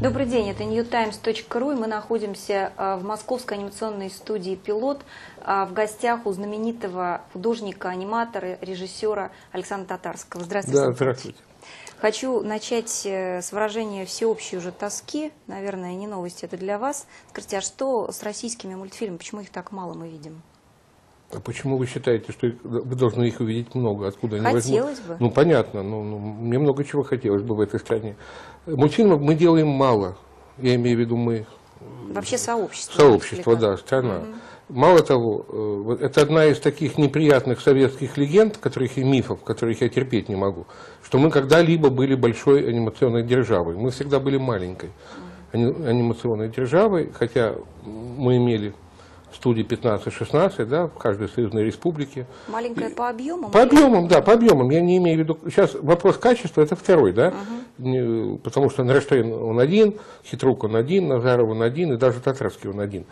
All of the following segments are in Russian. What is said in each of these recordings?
Добрый день, это newtimes.ru, и мы находимся в московской анимационной студии «Пилот», в гостях у знаменитого художника, аниматора, режиссера Александра Татарского. Здравствуйте. Да, здравствуйте. Хочу начать с выражения всеобщей уже тоски, наверное, не новость это для вас. Скажите, а что с российскими мультфильмами, почему их так мало мы видим? А почему вы считаете, что вы должны их увидеть много? Откуда они возьмут? Хотелось бы. Ну, понятно, мне много чего хотелось бы в этой стране. Мультфильмов мы делаем мало, я имею в виду мы. Вообще сообщество. Сообщество, да, страна. Угу. Мало того, это одна из таких неприятных советских легенд, которых и мифов, которых я терпеть не могу, что мы когда-либо были большой анимационной державой. Мы всегда были маленькой анимационной державой, хотя мы имели студии 15-16, да, в каждой союзной республике. Маленькая по объемам? По объемам, да, по объемам. Я не имею в виду... Сейчас вопрос качества, это второй, да, потому что Нарштейн он один, Хитрук он один, Назаров он один, и даже Татарский он один.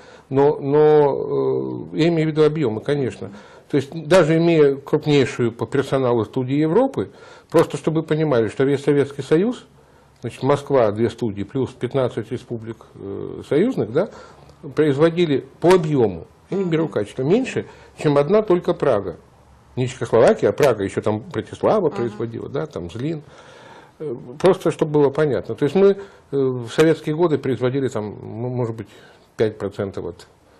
Но я имею в виду объемы, конечно. То есть даже имея крупнейшую по персоналу студию Европы, просто чтобы вы понимали, что весь Советский Союз, значит, Москва, 2 студии, плюс 15 республик союзных, да, производили по объему, я не беру качество, меньше, чем одна только Прага. Не Чехословакия, а Прага, еще там Братислава производила, да, там Злин. Просто, чтобы было понятно. То есть мы в советские годы производили там, ну, может быть, 5%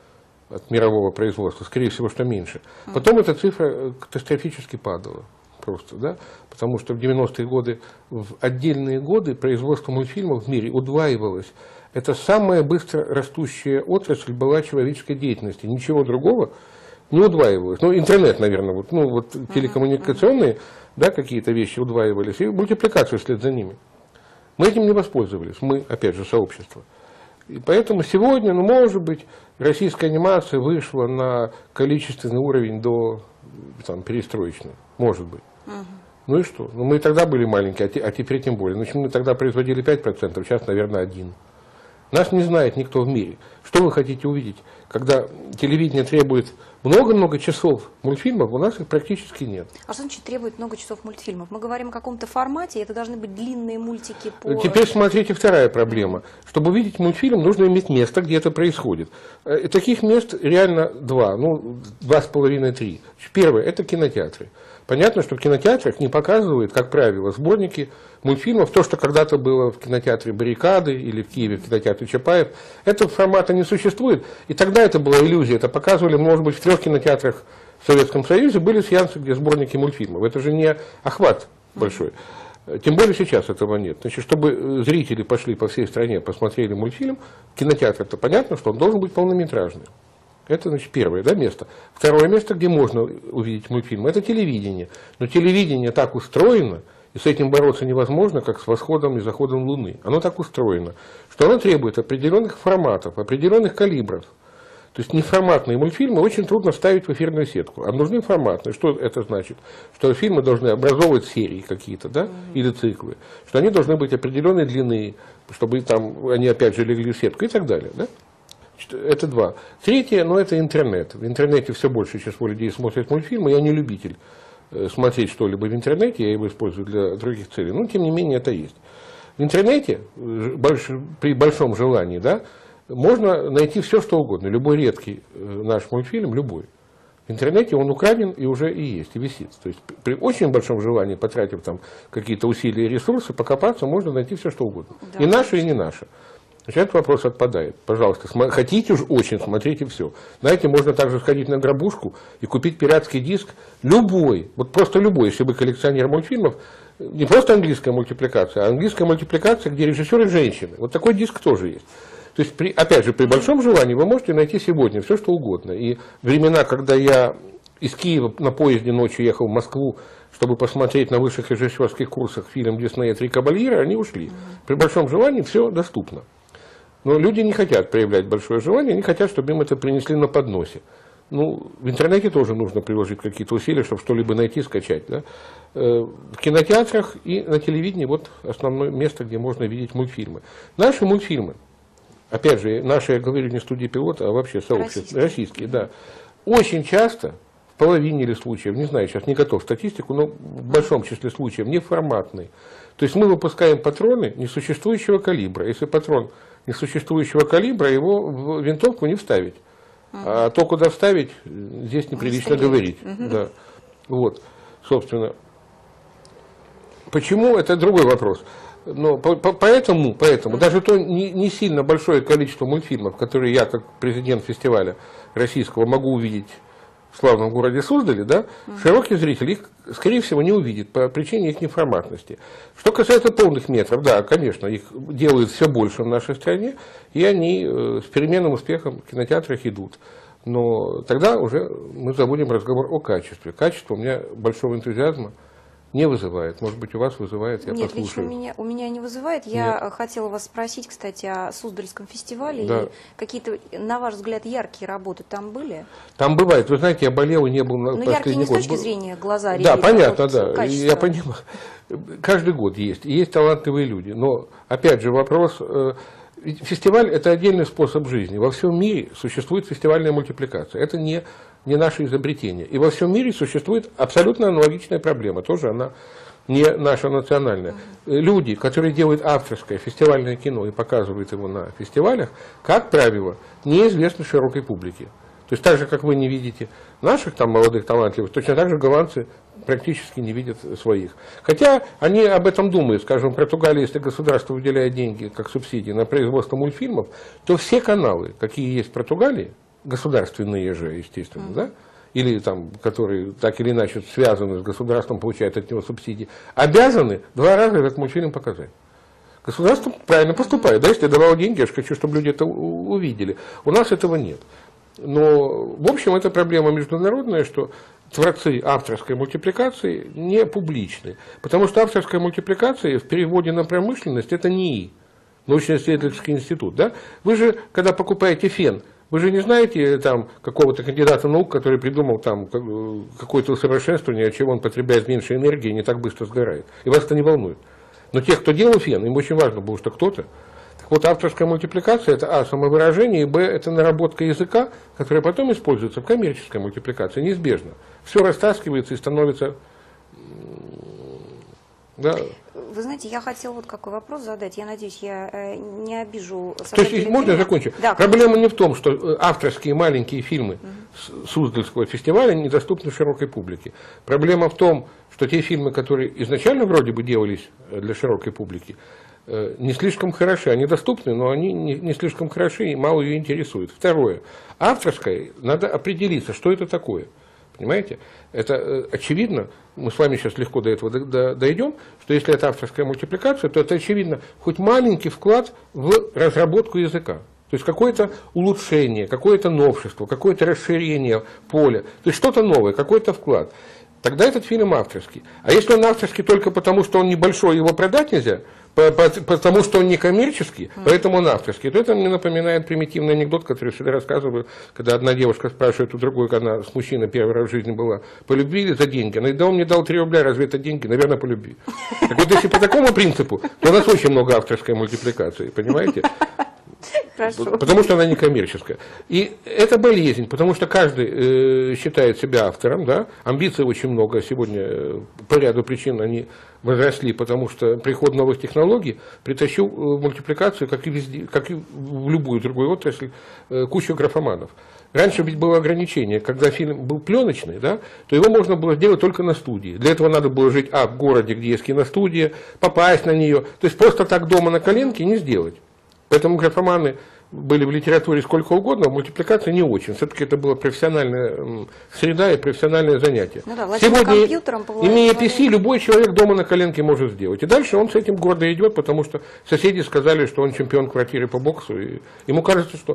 от мирового производства, скорее всего, что меньше. Потом эта цифра катастрофически падала. Просто, да? Потому что в 90-е годы, в отдельные годы производство мультфильмов в мире удваивалось. Это самая быстро растущая отрасль была человеческой деятельности. Ничего другого не удваивалось. Ну, интернет, наверное, вот телекоммуникационные, да, какие-то вещи удваивались, и мультипликацию вслед за ними. Мы этим не воспользовались, мы, опять же, сообщество. И поэтому сегодня, ну, может быть, российская анимация вышла на количественный уровень до там, перестроечной. Может быть. Ну и что? Ну, мы и тогда были маленькие, а теперь тем более. Значит, мы тогда производили 5%, сейчас, наверное, 1%. Нас не знает никто в мире. Что вы хотите увидеть? Когда телевидение требует много-много часов мультфильмов, у нас их практически нет. А что значит требует много часов мультфильмов? Мы говорим о каком-то формате, и это должны быть длинные мультики по... Теперь смотрите, вторая проблема. Чтобы увидеть мультфильм, нужно иметь место, где это происходит. И таких мест реально 2, ну 2,5-3. Первое – это кинотеатры. Понятно, что в кинотеатрах не показывают, как правило, сборники мультфильмов, то, что когда-то было в кинотеатре «Баррикады» или в Киеве в кинотеатре Чапаев. Этого формата не существует. И тогда это была иллюзия. Это показывали, может быть, в 3 кинотеатрах в Советском Союзе были сеансы, где сборники мультфильмов. Это же не охват большой. Тем более сейчас этого нет. Значит, чтобы зрители пошли по всей стране, посмотрели мультфильм, кинотеатр, это понятно, что он должен быть полнометражный. Это, значит, первое, да, место. Второе место, где можно увидеть мультфильм, это телевидение. Но телевидение так устроено, и с этим бороться невозможно, как с восходом и заходом Луны. Оно так устроено, что оно требует определенных форматов, определенных калибров. То есть неформатные мультфильмы очень трудно вставить в эфирную сетку, а нужны форматные. Что это значит? Что фильмы должны образовывать серии какие-то, да, или циклы, что они должны быть определенной длины, чтобы там они опять же легли в сетку и так далее, да? Это 2. Третье, ну, это интернет. В интернете все больше число людей смотрят мультфильмы. Я не любитель смотреть что-либо в интернете, я его использую для других целей. Но, тем не менее, это есть. В интернете, при большом желании, да, можно найти все, что угодно. Любой редкий наш мультфильм, любой. В интернете он украден и уже и есть, и висит. То есть при очень большом желании, потратив там какие-то усилия и ресурсы, покопаться, можно найти все, что угодно. Да, и наше, и не наше. Значит, этот вопрос отпадает. Пожалуйста, хотите уж очень, смотрите все. Знаете, можно также сходить на гробушку и купить пиратский диск, любой, вот просто любой, если вы коллекционер мультфильмов, не просто английская мультипликация, а английская мультипликация, где режиссеры женщины. Вот такой диск тоже есть. То есть, опять же, при большом желании вы можете найти сегодня все, что угодно. И времена, когда я из Киева на поезде ночью ехал в Москву, чтобы посмотреть на высших режиссерских курсах фильм Диснея «Три кавальера», они ушли. При большом желании все доступно. Но люди не хотят проявлять большое желание, они хотят, чтобы им это принесли на подносе. Ну, в интернете тоже нужно приложить какие-то усилия, чтобы что-либо найти, скачать. Да? В кинотеатрах и на телевидении вот основное место, где можно видеть мультфильмы. Наши мультфильмы, опять же, наши, я говорю, не студии «Пилот», а вообще сообщества, российские, да, очень часто в половине или случаев, не знаю, сейчас не готов статистику, но в большом числе случаев неформатный. То есть мы выпускаем патроны несуществующего калибра. Если патрон несуществующего калибра, его в винтовку не вставить. А то, куда вставить, здесь неприлично говорить. Да. Вот, собственно. Почему, это другой вопрос. Но поэтому даже то не сильно большое количество мультфильмов, которые я, как президент фестиваля российского, могу увидеть в славном городе Суздале, да, широкий зритель их, скорее всего, не увидит по причине их неформатности. Что касается полных метров, да, конечно, их делают все больше в нашей стране, и они с переменным успехом в кинотеатрах идут. Но тогда уже мы забудем разговор о качестве. Качество у меня большого энтузиазма не вызывает. Может быть, у вас вызывает, я Нет, послушаю. лично у меня не вызывает. Я хотела вас спросить, кстати, о Суздальском фестивале. Да. И какие-то, на ваш взгляд, яркие работы там были? Там бывает. Вы знаете, я болел и не был на последний год. Но яркие не с точки зрения глаза. Да, понятно, да. Я понимаю. Каждый год есть. И есть талантливые люди. Но, опять же, вопрос... Фестиваль – это отдельный способ жизни. Во всем мире существует фестивальная мультипликация. Это не наше изобретение. И во всем мире существует абсолютно аналогичная проблема. Тоже она не наша национальная. Люди, которые делают авторское фестивальное кино и показывают его на фестивалях, как правило, неизвестны широкой публике. То есть так же, как вы не видите наших там молодых талантливых, точно так же голландцы практически не видят своих. Хотя они об этом думают. Скажем, в Португалии, если государство выделяет деньги как субсидии на производство мультфильмов, то все каналы, какие есть в Португалии, государственные же, естественно, да, или там, которые так или иначе связаны с государством, получают от него субсидии, обязаны 2 раза этот мультфильм показать. Государство правильно поступает. Да, если я давал деньги, я же хочу, чтобы люди это увидели. У нас этого нет. Но, в общем, это проблема международная, что творцы авторской мультипликации не публичны. Потому что авторская мультипликация в переводе на промышленность – это НИИ, научно-исследовательский институт. Да? Вы же, когда покупаете фен, вы же не знаете там какого-то кандидата наук, который придумал там какое-то усовершенствование, от чего он потребляет меньше энергии и не так быстро сгорает. И вас это не волнует. Но тех, кто делал фен, им очень важно было, что кто-то. Вот авторская мультипликация – это а, самовыражение, и б, это наработка языка, которая потом используется в коммерческой мультипликации, неизбежно. Все растаскивается и становится… Да. Вы знаете, я хотела вот какой вопрос задать, я надеюсь, я не обижу… То есть, можно я закончу? Да, проблема не в том, что авторские маленькие фильмы Суздальского фестиваля недоступны широкой публике. Проблема в том, что те фильмы, которые изначально вроде бы делались для широкой публики, не слишком хороши, они доступны, но они не слишком хороши и мало ее интересуют. Второе. Авторское, надо определиться, что это такое. Понимаете? Это очевидно, мы с вами сейчас легко до этого дойдем, что если это авторская мультипликация, то это очевидно хоть маленький вклад в разработку языка. То есть какое-то улучшение, какое-то новшество, какое-то расширение поля, то есть что-то новое, какой-то вклад. Тогда этот фильм авторский. А если он авторский только потому, что он небольшой, его продать нельзя, потому что он не коммерческий, поэтому он авторский, то это мне напоминает примитивный анекдот, который я всегда рассказываю, когда одна девушка спрашивает у другой, когда она с мужчиной первый раз в жизни была, по любви или за деньги? Она говорит, да он мне дал 3 рубля, разве это деньги? Наверное, по любви. Так вот, если по такому принципу, то у нас очень много авторской мультипликации, понимаете? Хорошо. Потому что она не коммерческая. И это болезнь, потому что каждый считает себя автором, да? Амбиций очень много. Сегодня по ряду причин они возросли, потому что приход новых технологий притащил в мультипликацию, как и везде, как и в любую другую отрасль, кучу графоманов. Раньше ведь было ограничение, когда фильм был пленочный, да, то его можно было сделать только на студии. Для этого надо было жить в городе, где есть киностудия, попасть на нее. То есть просто так дома на коленке не сделать. Поэтому графоманы были в литературе сколько угодно, а в мультипликации не очень. Все-таки это была профессиональная среда и профессиональное занятие. Ну да, сегодня, имея PC, любой человек дома на коленке может сделать. И дальше он с этим гордо идет, потому что соседи сказали, что он чемпион квартиры по боксу. И ему кажется, что…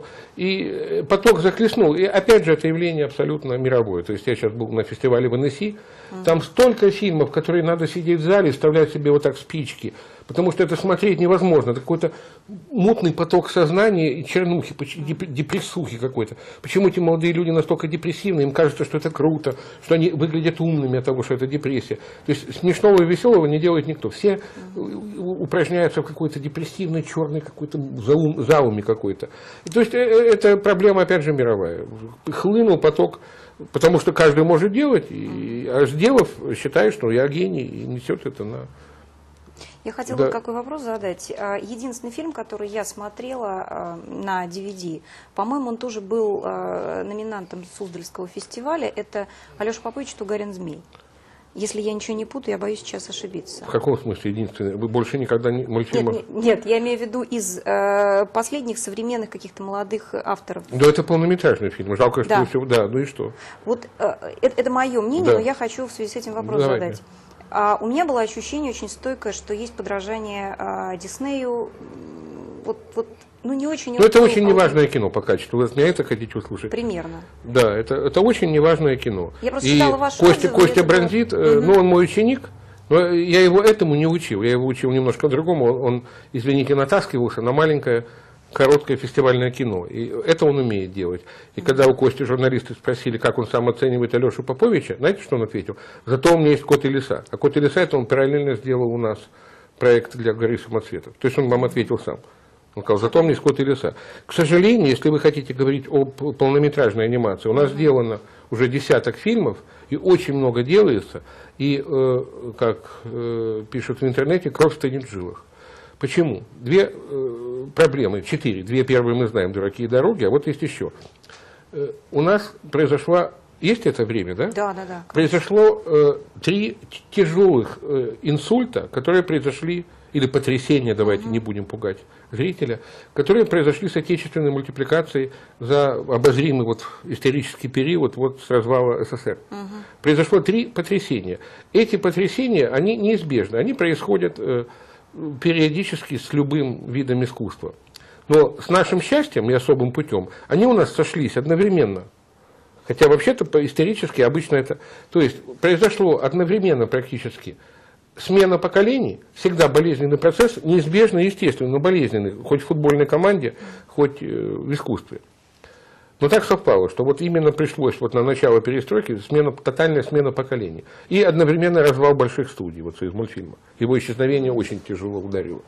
И поток захлестнул. И опять же, это явление абсолютно мировое. То есть я сейчас был на фестивале в Аннеси, там столько фильмов, которые надо сидеть в зале, вставлять себе вот так спички, потому что это смотреть невозможно. Это какой-то мутный поток сознания и чернухи, депрессухи какой-то. Почему эти молодые люди настолько депрессивны? Им кажется, что это круто, что они выглядят умными от того, что это депрессия. То есть смешного и веселого не делает никто. Все упражняются в какой-то депрессивной, черной какой-то зауме какой-то. То есть это проблема, опять же, мировая. Хлынул поток, потому что каждый может делать, а сделав, считает, что я гений, и несет это на... Я хотела вот какой вопрос задать. Единственный фильм, который я смотрела на DVD, по-моему, он тоже был номинантом Суздальского фестиваля, это Алеша Попович «Тугарин Змей». Если я ничего не путаю, я боюсь сейчас ошибиться. В каком смысле единственный? Вы больше никогда не мультфильмов? Нет, я имею в виду из последних современных каких-то молодых авторов. Да, это полнометражный фильм. Жалко, что все... Да, ну и что? Вот это мое мнение, но я хочу в связи с этим вопрос задать. У меня было ощущение очень стойкое, что есть подражание Диснею. Ну, не очень... Но это очень неважное кино по качеству. Вы меня это хотите услышать? Примерно. Да, это очень неважное кино. Я просто читала ваши Костя Бронзит, ну, он мой ученик, но я его этому не учил. Я его учил немножко другому. Он, извините, натаскивался на маленькое, короткое фестивальное кино. И это он умеет делать. И когда у Кости журналисты спросили, как он сам оценивает Алешу Поповича, знаете, что он ответил? Зато у меня есть «Кот и лиса». А «Кот и лиса» это он параллельно сделал у нас проект для «Горы самоцветов». То есть он вам ответил сам. Он сказал, зато у меня есть «Кот и лиса». К сожалению, если вы хотите говорить о полнометражной анимации, у нас сделано уже десяток фильмов, и очень много делается, и, как пишут в интернете, кровь стынет в жилах. Почему? Две проблемы, 4. Две первые мы знаем, «Дураки и дороги», а вот есть еще. У нас произошла, есть это время, да? Да. Произошло 3 тяжелых инсульта, которые произошли, или потрясения, давайте не будем пугать зрителя, которые произошли с отечественной мультипликацией за обозримый исторический период с развала СССР. Произошло 3 потрясения. Эти потрясения, они неизбежны, они происходят периодически с любым видом искусства. Но с нашим счастьем и особым путем они у нас сошлись одновременно. Хотя вообще-то исторически обычно это... То есть произошло одновременно практически смена поколений, всегда болезненный процесс, неизбежно и естественно, но болезненный, хоть в футбольной команде, хоть в искусстве. Но так совпало, что именно пришлось на начало перестройки тотальная смена поколений. И одновременно развал больших студий, из мультфильма. Его исчезновение очень тяжело ударило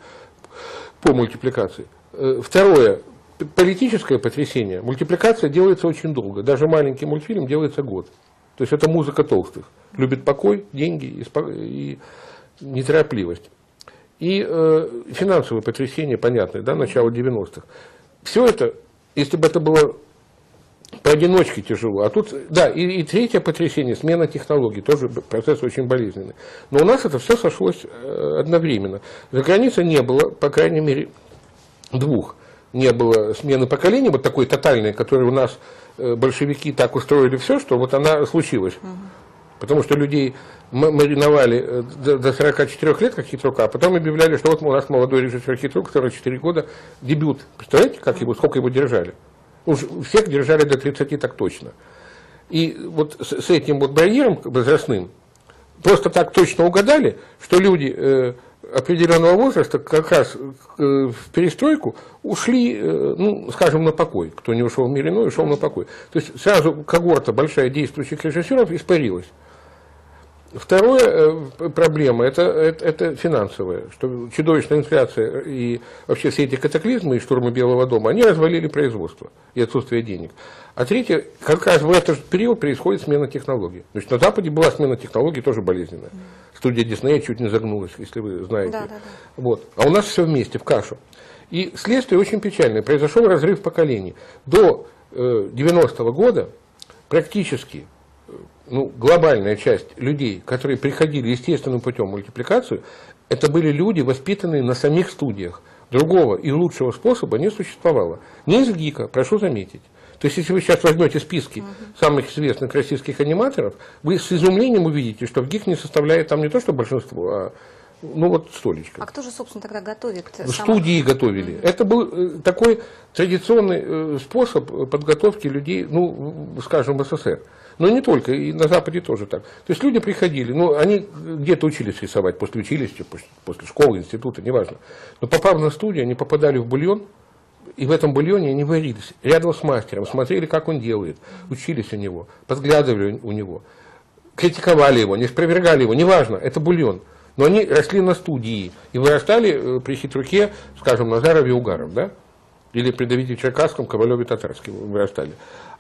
по мультипликации. Второе, политическое потрясение. Мультипликация делается очень долго. Даже маленький мультфильм делается год. То есть это музыка толстых. Любит покой, деньги и неторопливость. И финансовое потрясение, понятное, начало 90-х. Все это, если бы это было поодиночке тяжело. А тут, и третье потрясение, смена технологий, тоже процесс очень болезненный. Но у нас это все сошлось одновременно. За границей не было, по крайней мере, 2. Не было смены поколений, такой тотальной, которой у нас большевики так устроили все, что она случилась. Потому что людей мариновали до 44 лет, как Хитрука, а потом объявляли, что у нас молодой режиссер Хитрук, 44 года, дебют. Представляете, сколько его держали? Всех держали до 30 так точно. И с этим барьером возрастным просто так точно угадали, что люди определенного возраста как раз в перестройку ушли, скажем, на покой. Кто не ушел в мир иной, ушел на покой. То есть сразу когорта большая действующих режиссеров испарилась. Вторая проблема это финансовая, что чудовищная инфляция и вообще все эти катаклизмы и штурмы Белого дома, они развалили производство и отсутствие денег. А третье, как раз в этот период происходит смена технологий. Значит, на Западе была смена технологий тоже болезненная. Студия Диснея чуть не загнулась, если вы знаете. Да. А у нас все вместе, в кашу. И следствие очень печальное. Произошел разрыв поколений. До 90-го года практически глобальная часть людей, которые приходили естественным путем в мультипликацию, это были люди, воспитанные на самих студиях. Другого и лучшего способа не существовало. Не из ГИКа, прошу заметить. То есть, если вы сейчас возьмете списки самых известных российских аниматоров, вы с изумлением увидите, что в ГИК не составляет там не то, что большинство, а столечко. А кто же, собственно, тогда готовит? Студии готовили. Это был такой традиционный способ подготовки людей, скажем, в СССР. Но не только, и на Западе тоже так. То есть люди приходили, ну, они где-то учились рисовать, после училища, после школы, института, неважно. Но попав на студию, они попадали в бульон, и в этом бульоне они варились рядом с мастером, смотрели, как он делает, учились у него, подглядывали у него, критиковали его, не спровергали его, неважно, это бульон. Но они росли на студии и вырастали при Хитруке, скажем, Назарове и Угаров, да? Или при Давиде Черкасском, Ковалеве, Татарском вырастали.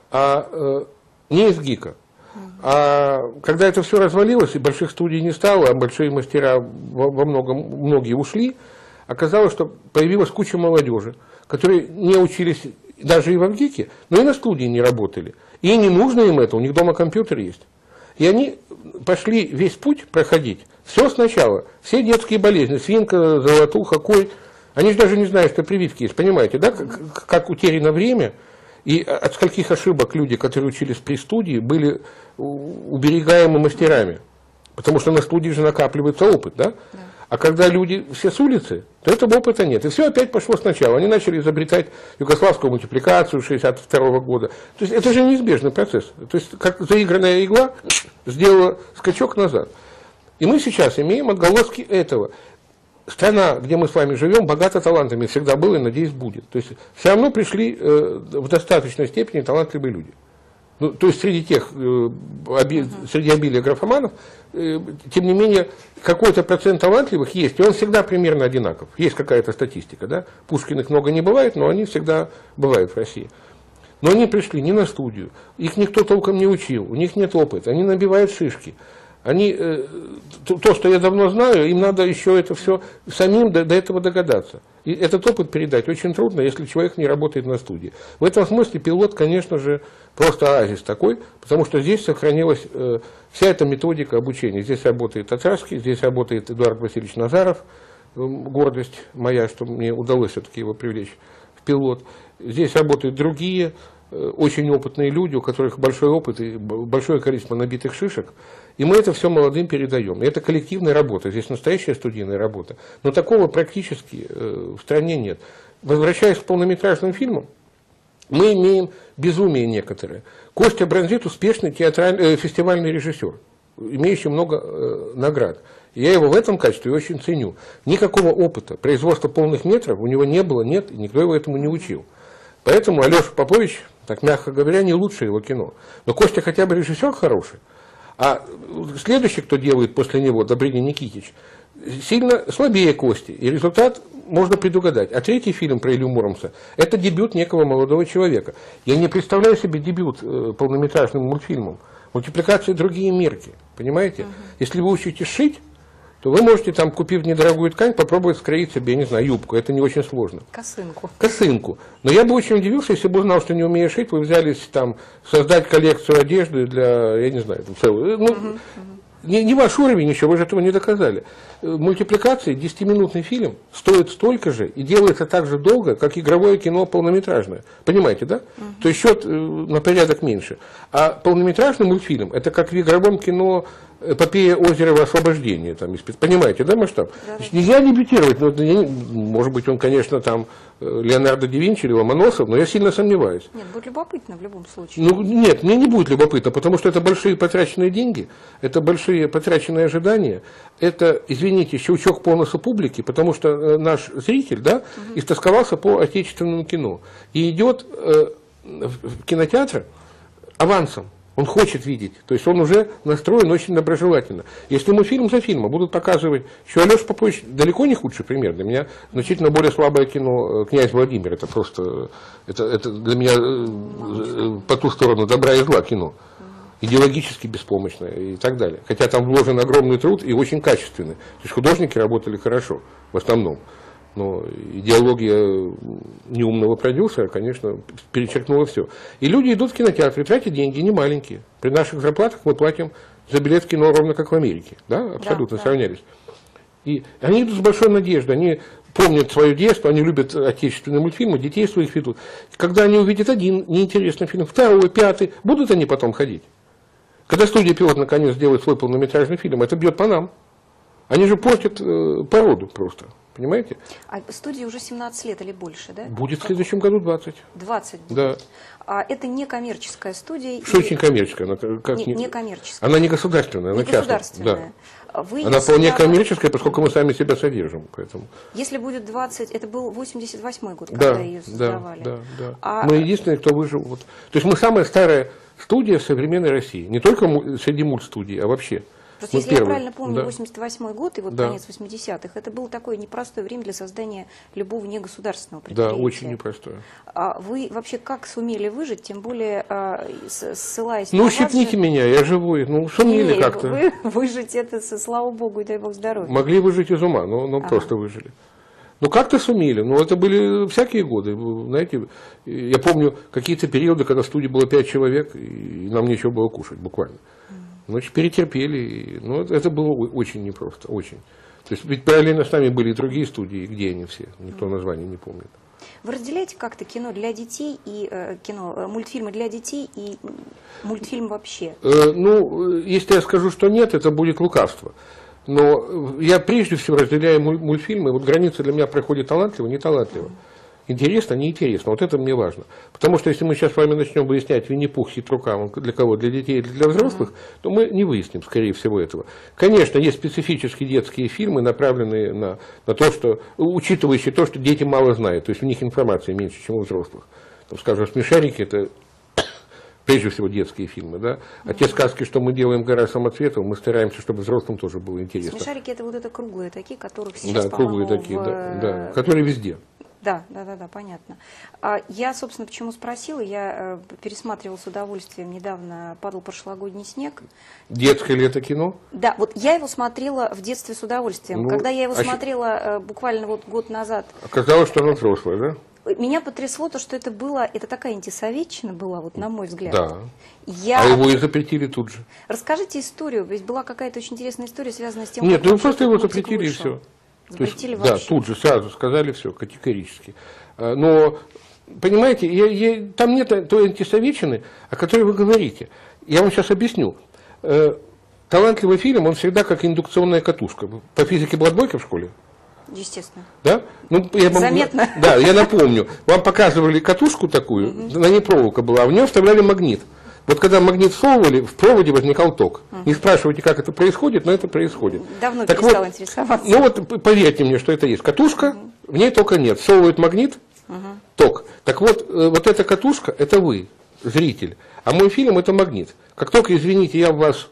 Не из ГИКа. А когда это все развалилось, и больших студий не стало, а большие мастера многие ушли, оказалось, что появилась куча молодежи, которые не учились даже и в ГИКе, но и на студии не работали. И не нужно им это, у них дома компьютер есть. И они пошли весь путь проходить. Все сначала. Все детские болезни, свинка, золотуха, корь. Они же даже не знают, что прививки есть. Понимаете, да, как утеряно время. И от скольких ошибок люди, которые учились при студии, были уберегаемы мастерами. Потому что на студии же накапливается опыт, да? А когда люди все с улицы, то этого опыта нет. И все опять пошло сначала. Они начали изобретать югославскую мультипликацию 1962 года. То есть это же неизбежный процесс. То есть как заигранная игла сделала скачок назад. И мы сейчас имеем отголоски этого. Страна, где мы с вами живем, богата талантами, всегда была и, надеюсь, будет. То есть все равно пришли в достаточной степени талантливые люди. Ну, то есть среди среди обилия графоманов, тем не менее, какой-то процент талантливых есть, и он всегда примерно одинаков. Есть какая-то статистика, да? Пушкиных много не бывает, но они всегда бывают в России. Но они пришли не на студию, их никто толком не учил, у них нет опыта, они набивают шишки. Они, то, что я давно знаю, им надо еще это все самим до этого догадаться. И этот опыт передать очень трудно, если человек не работает на студии. В этом смысле пилот, конечно же, просто оазис такой, потому что здесь сохранилась вся эта методика обучения. Здесь работает Татарский, здесь работает Эдуард Васильевич Назаров, гордость моя, что мне удалось все-таки его привлечь в пилот. Здесь работают другие очень опытные люди, у которых большой опыт и большое количество набитых шишек. И мы это все молодым передаем. И это коллективная работа, здесь настоящая студийная работа. Но такого практически в стране нет. Возвращаясь к полнометражным фильмам, мы имеем безумие некоторые. Костя Бранзит успешный фестивальный режиссер, имеющий много наград. И я его в этом качестве очень ценю. Никакого опыта производства полных метров у него не было, нет, и никто его этому не учил. Поэтому Алеша Попович, так мягко говоря, не лучшее его кино. Но Костя хотя бы режиссер хороший. А следующий, кто делает после него, Добрыня Никитич, сильно слабее Кости. И результат можно предугадать. А третий фильм про Илью Муромца – это дебют некого молодого человека. Я не представляю себе дебют полнометражным мультфильмом. Мультипликации другие мерки. Понимаете? Если вы учитесь шить, то вы можете, там, купив недорогую ткань, попробовать скроить себе, я не знаю, юбку. Это не очень сложно. Косынку. Косынку. Но я бы очень удивился, если бы узнал, что не умею шить, вы взялись там создать коллекцию одежды для, я не знаю, целую. Ну, не ваш уровень еще, вы же этого не доказали. Мультипликации, 10-минутный фильм стоит столько же и делается так же долго, как игровое кино полнометражное. Понимаете, да? То есть счет на порядок меньше. А полнометражный мультфильм, это как в игровом кино эпопея Озерова «Освобождение». Там, понимаете, да, масштаб? Да. Нельзя дебютировать, но, может быть, он, конечно, там Леонардо да Винчи или Ломоносов, но я сильно сомневаюсь. Нет, будет любопытно в любом случае. Ну, нет, мне не будет любопытно, потому что это большие потраченные деньги, это большие потраченные ожидания, это, извините, щелчок по носу публики, потому что наш зритель, да, истосковался по отечественному кино и идет в кинотеатр авансом. Он хочет видеть, то есть он уже настроен очень доброжелательно. Если ему фильм за фильмом будут показывать, что Алеша Попович далеко не худший пример, для меня значительно более слабое кино «Князь Владимир», это просто, это для меня по ту сторону добра и зла кино, идеологически беспомощное и так далее. Хотя там вложен огромный труд и очень качественный, то есть художники работали хорошо в основном. Но идеология неумного продюсера, конечно, перечеркнула все. И люди идут в кинотеатр и тратят деньги не маленькие. При наших зарплатах мы платим за билет в кино ровно как в Америке. Да? Абсолютно сравнялись. И они идут с большой надеждой. Они помнят свое детство, они любят отечественные мультфильмы, детей своих ведут. Когда они увидят один неинтересный фильм, второй, пятый, будут они потом ходить? Когда студия «Пилот» наконец делает свой полнометражный фильм, это бьет по нам. Они же портят породу просто. понимаете? А студии уже 17 лет или больше, да? Будет в следующем году 20. 20 будет. Да. А это не коммерческая студия? Что очень коммерческая? Она, не коммерческая. Она не государственная, она не государственная. Да. Она вполне коммерческая, поскольку мы сами себя содержим. Поэтому. Если будет 20, это был 88-й год, когда ее создавали. Да. Мы единственные, кто выжил. Вот. То есть мы самая старая студия в современной России. Не только среди мультстудий, а вообще. Просто если я правильно помню, 88-й год и вот конец 80-х, это было такое непростое время для создания любого негосударственного предприятия. Да, очень непростое. А вы вообще как сумели выжить, тем более ссылаясь на вас... щипните меня, я живой. Сумели как-то. Вы выжить это, слава богу, и дай бог здоровья. Могли выжить из ума, но просто выжили. Как-то сумели. Это были всякие годы. Знаете, я помню какие-то периоды, когда в студии было 5 человек, и нам нечего было кушать, буквально. Перетерпели. Это было очень непросто, очень. То есть, ведь параллельно с нами были и другие студии, где они все, никто названий не помнит. Вы разделяете как-то кино для детей и мультфильмы для детей и мультфильм вообще? Если я скажу, что нет, это будет лукавство. Но я прежде всего разделяю мультфильмы. Граница для меня проходит талантливо, не талантливо. Интересно, неинтересно. Вот это мне важно. Потому что если мы сейчас с вами начнем выяснять Винни-Пух, Хитрука, для кого, для детей или для взрослых, то мы не выясним, скорее всего, этого. Конечно, есть специфические детские фильмы, направленные на то, что, учитывающие то, что дети мало знают. То есть у них информации меньше, чем у взрослых. Скажем, «Смешарики» — это прежде всего детские фильмы, да? А те сказки, что мы делаем «Гора самоцветов», мы стараемся, чтобы взрослым тоже было интересно. «Смешарики» — это вот это круглые такие, которых сейчас, да, круглые такие, да, которые везде. Да, понятно. Я, собственно, почему спросила, я пересматривала с удовольствием недавно «Падал прошлогодний снег». Детское ли это кино? Да, вот я его смотрела в детстве с удовольствием. Когда я его смотрела буквально год назад. Оказалось, что оно взрослое, да? Меня потрясло то, что это такая антисоветчина была, на мой взгляд. Да. А его и запретили тут же. Расскажите историю, ведь была какая-то очень интересная история, связанная с тем, Нет, просто его запретили и все. Запретили вообще? Да, тут же сразу сказали все, категорически. Но, понимаете, там нет той антисоветчины, о которой вы говорите. Я вам сейчас объясню. Талантливый фильм, он всегда как индукционная катушка. По физике была двойка в школе? Естественно. Да? Заметно. Да, я напомню. Вам показывали катушку такую, на ней проволока была, а в нее вставляли магнит. Вот когда магнит всовывали, в проводе возникал ток. Не спрашивайте, как это происходит, но это происходит. Давно перестал интересоваться. Поверьте мне, что это есть. Катушка, в ней тока нет. Всовывает магнит, ток. Так вот эта катушка, это вы, зритель. А мой фильм – это магнит. Как только, извините, я в вас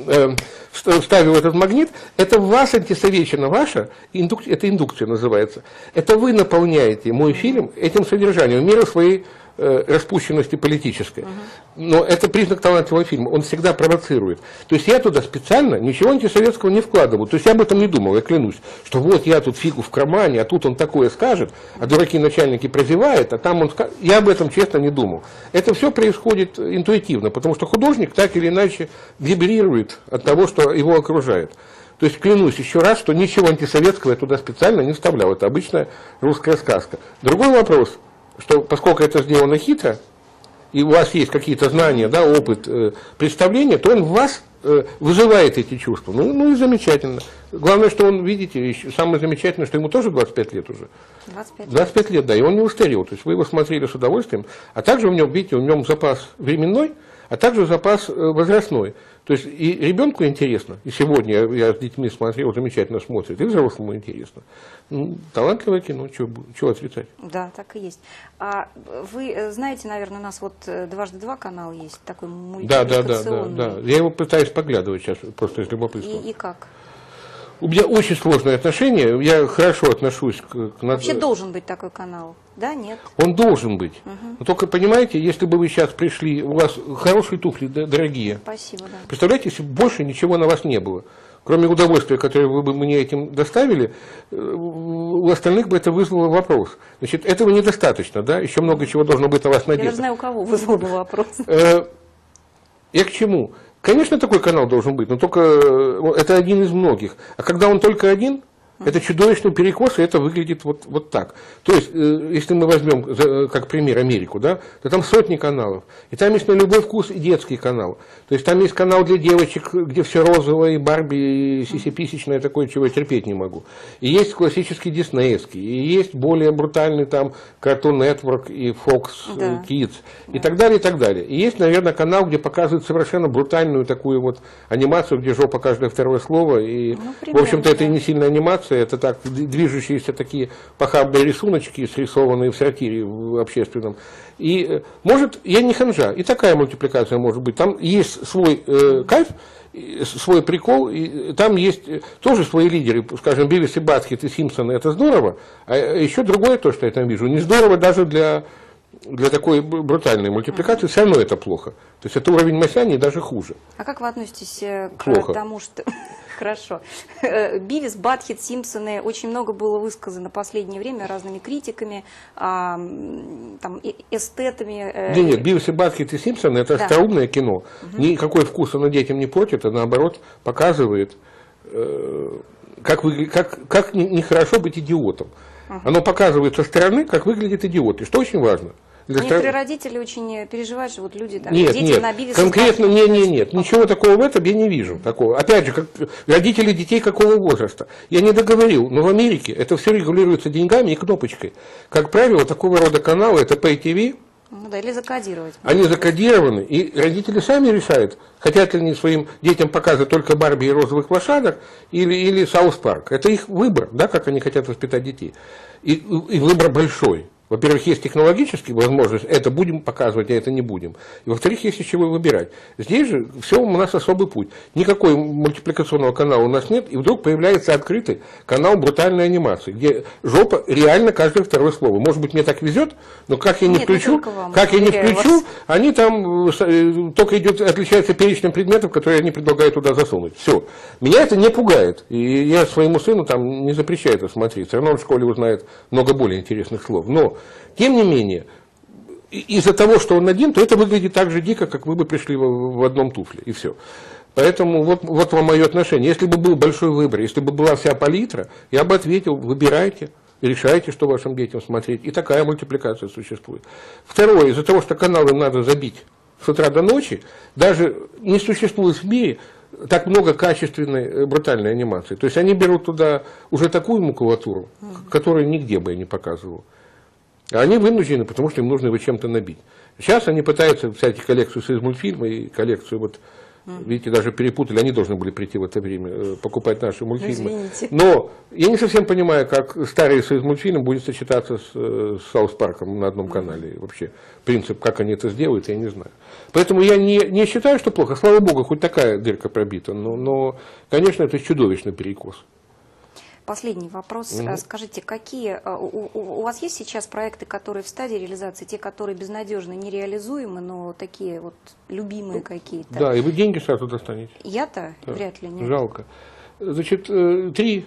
вставил этот магнит, это в вас антисоветчина ваша, это индукция называется. Это вы наполняете мой фильм этим содержанием, в меру своей распущенности политической. Но это признак талантливого фильма. Он всегда провоцирует. То есть я туда специально ничего антисоветского не вкладываю. То есть я об этом не думал, я клянусь. Что вот я тут фигу в кармане, а тут он такое скажет, а дураки начальники прозевают, а там он скажет. Я об этом честно не думал. Это все происходит интуитивно, потому что художник так или иначе вибрирует от того, что его окружает. То есть клянусь еще раз, что ничего антисоветского я туда специально не вставлял. Это обычная русская сказка. Другой вопрос, что поскольку это сделано хитро, и у вас есть какие-то знания, да, опыт, представления, то он в вас вызывает эти чувства. Ну и замечательно. Главное, что он, видите, самое замечательное, что ему тоже 25 лет уже. 25 лет, да, и он не устарел. То есть вы его смотрели с удовольствием, а также в нем, видите, в нем запас временной, а также запас возрастной. То есть и ребенку интересно, и сегодня я с детьми смотрел, замечательно смотрит, и взрослому интересно. Талантливое кино, чего отрицать? Да, так и есть. А вы знаете, наверное, у нас вот «Дважды два» канал есть, такой мультипликационный. Да. Я его пытаюсь поглядывать сейчас, просто из любопытства. И как? У меня очень сложные отношения, я хорошо отношусь к... Вообще должен быть такой канал, да, нет? Он должен быть. Но только, понимаете, если бы вы сейчас пришли, у вас хорошие туфли, дорогие. Спасибо, да. Представляете, если больше ничего на вас не было. Кроме удовольствия, которое вы бы мне этим доставили, у остальных бы это вызвало вопрос. Значит, этого недостаточно, да? Еще много чего должно быть на вас надето. Я даже знаю, у кого вызвало бы вопрос. Я к чему? Конечно, такой канал должен быть, но только это один из многих. А когда он только один, Это чудовищный перекос, и это выглядит вот так. То есть, если мы возьмем как пример Америку, да, то там сотни каналов. И там есть на любой вкус и детский канал. То есть там есть канал для девочек, где все розовое, и Барби, и сисиписечное, такое, чего я терпеть не могу. И есть классический диснеевский, и есть более брутальный там Cartoon Network и Fox Kids, и так далее, и так далее. И есть, наверное, канал, где показывают совершенно брутальную такую вот анимацию, где жопа каждое второе слово. И, в общем-то, это и не сильная анимация, это так, движущиеся такие похабные рисуночки, срисованные в сортире в общественном. И, может, я не ханжа, и такая мультипликация может быть. Там есть свой кайф, свой прикол, и там есть тоже свои лидеры, скажем, Бивис и Батхед и Симпсоны, это здорово, а еще другое то, что я там вижу, не здорово даже для такой брутальной мультипликации, все равно это плохо. То есть это уровень Масяни даже хуже. А как вы относитесь к тому, что... Хорошо. Бивис, Батхед, Симпсоны, очень много было высказано в последнее время разными критиками, там, эстетами. Да нет, Бивис и Батхед и Симпсоны это остроумное кино. Никакой вкус оно детям не портит, а наоборот показывает, как нехорошо быть идиотом. Оно показывает со стороны, как выглядит идиот, и что очень важно. Некоторые родители очень переживают, что вот люди, там, нет, дети нет, на Бивис. Конкретно нет, ничего такого в этом я не вижу. Такого. Опять же, как родители детей какого возраста. Я не договорил, но в Америке это все регулируется деньгами и кнопочкой. Как правило, такого рода каналы, это Pay TV. Ну да, или закодировать. Они закодированы, и родители сами решают, хотят ли они своим детям показывать только Барби и розовых лошадок, или Саус Парк. Это их выбор, да, как они хотят воспитать детей. И выбор большой. Во-первых, есть технологическая возможность, это будем показывать, а это не будем. И во-вторых, есть из чего выбирать. Здесь же все у нас особый путь. Никакой мультипликационного канала у нас нет, и вдруг появляется открытый канал брутальной анимации, где жопа реально каждое второе слово. Может быть, мне так везет, но как я не включу, они там только отличаются перечнем предметов, которые они предлагают туда засунуть. Все. Меня это не пугает. И я своему сыну там не запрещаю это смотреть. Все равно он в школе узнает много более интересных слов. Но тем не менее, из-за того, что он один, то это выглядит так же дико, как вы бы пришли в одном туфле, и все. Поэтому вот вам мое отношение. Если бы был большой выбор, если бы была вся палитра, я бы ответил, выбирайте, решайте, что вашим детям смотреть. И такая мультипликация существует. Второе, из-за того, что каналы надо забить с утра до ночи, даже не существует в мире так много качественной брутальной анимации. То есть они берут туда уже такую макулатуру, которую нигде бы я не показывал. Они вынуждены, потому что им нужно его чем-то набить. Сейчас они пытаются взять коллекцию из мультфильма и коллекцию, вот, видите, даже перепутали, они должны были прийти в это время, покупать наши мультфильмы. Извините. Но я не совсем понимаю, как старый союз мультфильм будет сочетаться с Саус Парком на одном канале. Вообще, принцип, как они это сделают, я не знаю. Поэтому я не считаю, что плохо. Слава богу, хоть такая дырка пробита. Но конечно, это чудовищный перекос. Последний вопрос. Скажите, какие у вас есть сейчас проекты, которые в стадии реализации, те, которые безнадежно нереализуемы, но такие вот любимые какие-то? Да, и вы деньги сразу достанете. Я-то вряд ли нет. Жалко. Значит, 3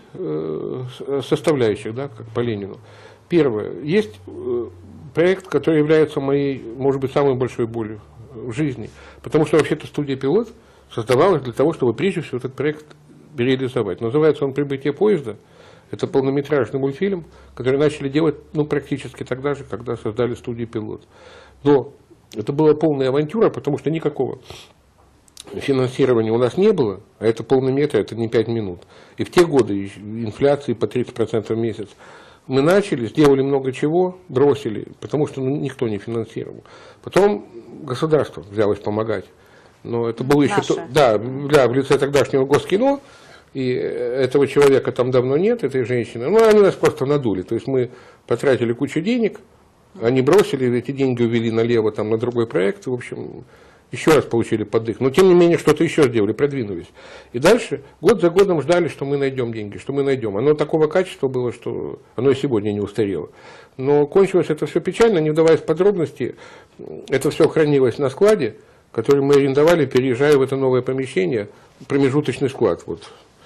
составляющих, да, как по Ленину. Первое. Есть проект, который является моей, может быть, самой большой болью в жизни. Потому что вообще-то студия «Пилот» создавалась для того, чтобы прежде всего этот проект реализовать. Называется он «Прибытие поезда». Это полнометражный мультфильм, который начали делать практически тогда же, когда создали студию «Пилот». Но это была полная авантюра, потому что никакого финансирования у нас не было, а это полный метр, это не 5 минут. И в те годы инфляции по 30% в месяц. Мы начали, сделали много чего, бросили, потому что никто не финансировал. Потом государство взялось помогать. Но это было еще... Да, в лице тогдашнего Госкино, и этого человека там давно нет, этой женщины. Ну, они нас просто надули. То есть мы потратили кучу денег, они бросили, эти деньги увели налево там, на другой проект. В общем, еще раз получили поддых. Но тем не менее, что-то еще сделали, продвинулись. И дальше год за годом ждали, что мы найдем деньги, что мы найдем. Оно такого качества было, что оно и сегодня не устарело. Но кончилось это все печально, не вдаваясь в подробности. Это все хранилось на складе, который мы арендовали, переезжая в это новое помещение, промежуточный склад. Вот.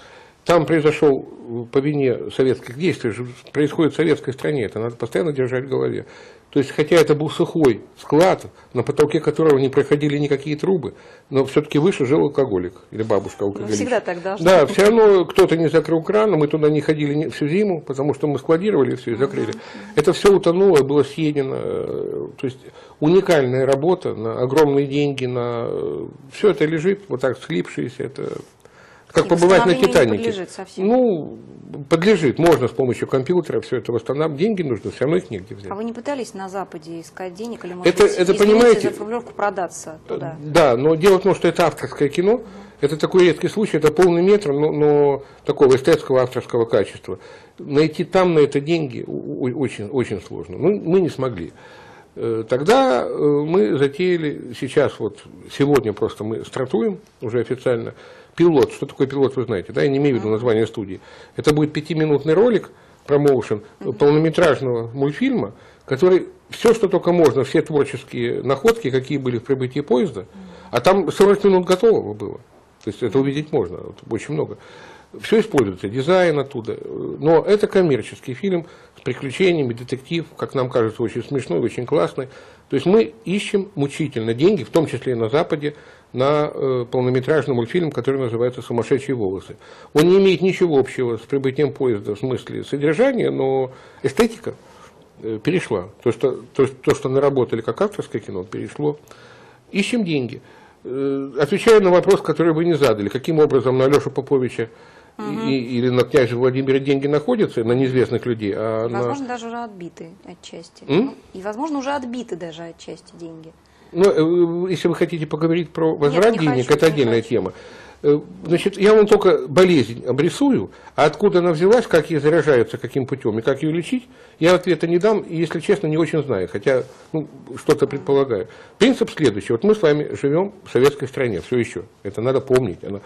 Там произошел по вине советских действий, происходит в советской стране, это надо постоянно держать в голове. То есть, хотя это был сухой склад, на потолке которого не проходили никакие трубы, но все-таки выше жил алкоголик или бабушка алкоголичка. Всегда так должно. Да, все равно кто-то не закрыл кран, мы туда не ходили всю зиму, потому что мы складировали все и закрыли. Это все утонуло, было съедено. То есть, уникальная работа на огромные деньги, на все это лежит вот так слипшееся, это как побывать на Титанике. Подлежит совсем. Ну, подлежит, можно с помощью компьютера все это восстанавливать, деньги нужны, все равно их негде взять. А вы не пытались на Западе искать денег или, может это быть, понимаете, за рублевку продаться туда? Да, но дело в том, что это авторское кино, это такой редкий случай, это полный метр, но такого эстетского авторского качества. Найти там на это деньги очень, очень сложно. Ну, мы не смогли. Тогда мы затеяли, сейчас вот, сегодня просто мы стартуем уже официально, пилот. Что такое пилот, вы знаете, да, я не имею в виду название студии. Это будет 5-минутный ролик, промоушен, полнометражного мультфильма, который все, что только можно, все творческие находки, какие были в прибытии поезда, а там 40 минут готового было. То есть это увидеть можно, вот, очень много. Все используется, дизайн оттуда. Но это коммерческий фильм с приключениями, детектив, как нам кажется, очень смешной, очень классный. То есть мы ищем мучительно деньги, в том числе и на Западе, на полнометражный мультфильм, который называется «Сумасшедшие волосы». Он не имеет ничего общего с прибытием поезда в смысле содержания, но эстетика перешла. То, что наработали как авторское кино, перешло. Ищем деньги. Отвечая на вопрос, который вы не задали, каким образом на Алешу Поповича или на князя Владимира деньги находятся, на неизвестных людей. Возможно, даже уже отбиты отчасти. И, возможно, уже отбиты даже отчасти деньги. Ну, если вы хотите поговорить про возврат денег, хочу, это отдельная тема. Значит, я вам только болезнь обрисую, а откуда она взялась, как ей заражается, каким путем и как ее лечить, я ответа не дам, и, если честно, не очень знаю, хотя что-то предполагаю. Принцип следующий. Вот мы с вами живем в советской стране, все еще, это надо помнить, она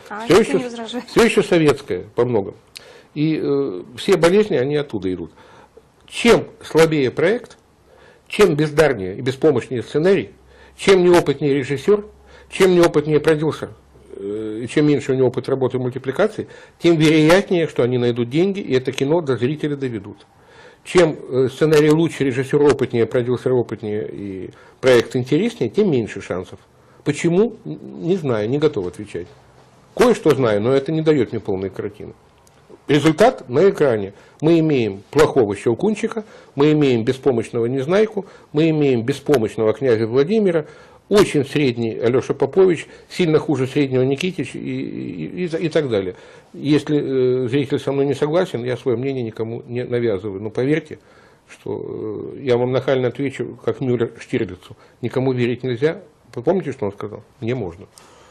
все еще советская по многому. И все болезни, они оттуда идут. Чем слабее проект, чем бездарнее и беспомощнее сценарий, чем неопытнее режиссер, чем неопытнее продюсер, и чем меньше у него опыт работы в мультипликации, тем вероятнее, что они найдут деньги, и это кино до зрителя доведут. Чем сценарий лучше, режиссер опытнее, продюсер опытнее и проект интереснее, тем меньше шансов. Почему? Не знаю, не готов отвечать. Кое-что знаю, но это не дает мне полной картины. Результат на экране. Мы имеем плохого Щелкунчика, мы имеем беспомощного Незнайку, мы имеем беспомощного князя Владимира, очень средний Алеша Попович, сильно хуже среднего Никитич и так далее. Если зритель со мной не согласен, я свое мнение никому не навязываю. Но поверьте, что я вам нахально отвечу, как Мюллер Штирлицу. Никому верить нельзя. Вы помните, что он сказал? Мне можно.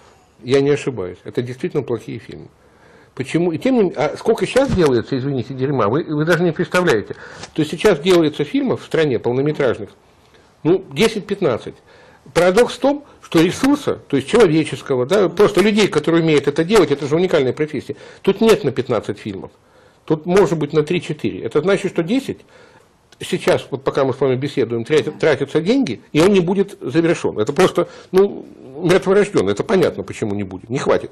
Я не ошибаюсь. Это действительно плохие фильмы. Почему? И тем не менее, а сколько сейчас делается, извините, дерьма, вы даже не представляете. То есть сейчас делается фильмов в стране полнометражных, 10-15. Парадокс в том, что ресурса, то есть человеческого, да, просто людей, которые умеют это делать, это же уникальная профессия, тут нет на 15 фильмов, тут может быть на 3-4. Это значит, что 10, сейчас, вот пока мы с вами беседуем, тратятся деньги, и он не будет завершен. Это просто, мертворожденный, это понятно, почему не будет, не хватит.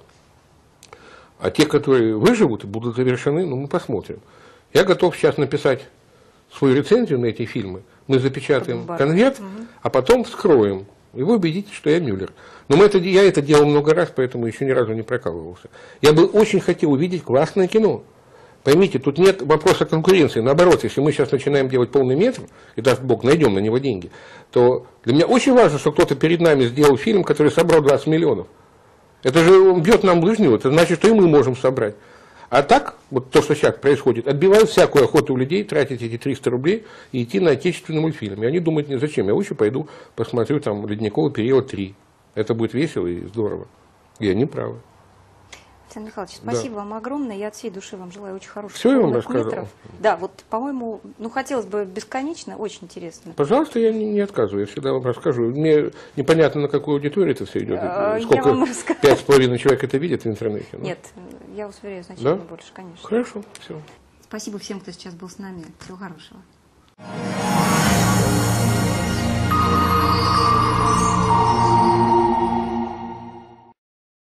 А те, которые выживут и будут завершены, мы посмотрим. Я готов сейчас написать свою рецензию на эти фильмы, мы запечатаем конверт, а потом вскроем. И вы убедитесь, что я Мюллер. Но я это делал много раз, поэтому еще ни разу не прокалывался. Я бы очень хотел увидеть классное кино. Поймите, тут нет вопроса конкуренции. Наоборот, если мы сейчас начинаем делать полный метр, и даст Бог, найдем на него деньги, то для меня очень важно, что кто-то перед нами сделал фильм, который собрал 20 миллионов. Это же он бьет нам лыжню, это значит, что и мы можем собрать. А так, вот то, что сейчас происходит, отбивают всякую охоту у людей тратить эти 300 рублей и идти на отечественный мультфильм. И они думают, зачем, я лучше пойду посмотрю там «Ледниковый период 3». Это будет весело и здорово. И они правы. Александр Михайлович, спасибо вам огромное. Я от всей души вам желаю очень хороших Все я вам рассказал. метров. Да, вот, по-моему, хотелось бы бесконечно, очень интересно. Пожалуйста, я не отказываю, я всегда вам расскажу. Мне непонятно, на какую аудиторию это все идет. Сколько? 5,5 человек это видят в интернете? Нет, я вас уверяю, значительно больше, конечно. Хорошо, все. Спасибо всем, кто сейчас был с нами. Всего хорошего.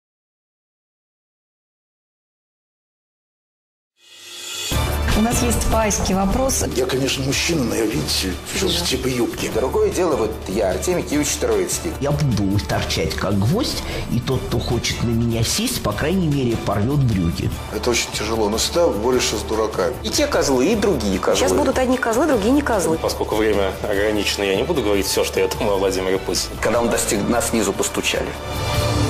У нас есть скайский вопрос. Я, конечно, мужчина, но я, видите, все типа юбки. Другое дело, вот я, Артемий Киевич Троицкий. Я буду торчать как гвоздь, и тот, кто хочет на меня сесть, по крайней мере, порвет брюки. Это очень тяжело, но всегда борешься с дураками. И те козлы, и другие козлы. Сейчас будут одни козлы, другие не козлы. Поскольку время ограничено, я не буду говорить все, что я думаю о Владимире Путине. Когда он достиг нас, снизу постучали.